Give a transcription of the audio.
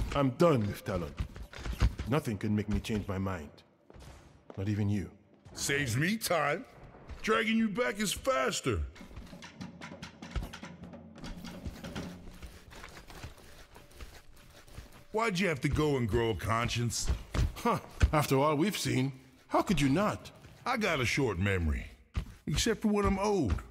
I'm done with Talon. Nothing can make me change my mind. Not even you. Saves me time. Dragging you back is faster. Why'd you have to go and grow a conscience? Huh. After all we've seen, how could you not? I got a short memory. Except for when I'm old.